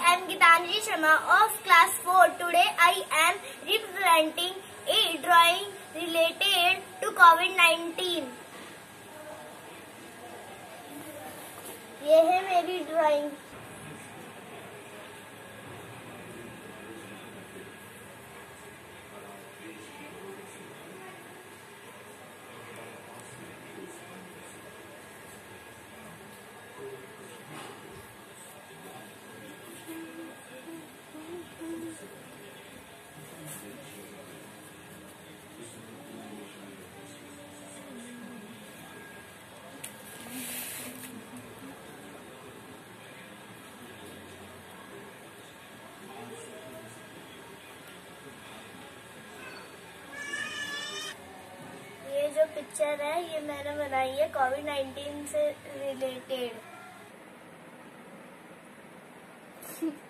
am Geetanjali Sharma of class 4. Today I am representing a drawing related to COVID-19. ये है मेरी drawing. जो picture है ये मैंने बनाई है कोविड-19 से रिलेटेड।